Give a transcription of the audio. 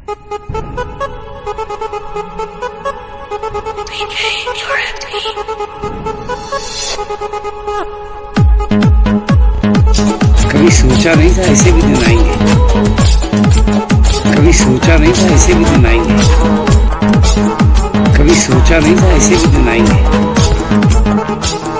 कभी सोचा नहीं था ऐसे भी दिन आएंगे, कभी सोचा नहीं था ऐसे भी दिन आएंगे, कभी सोचा नहीं था ऐसे भी दिन आएंगे।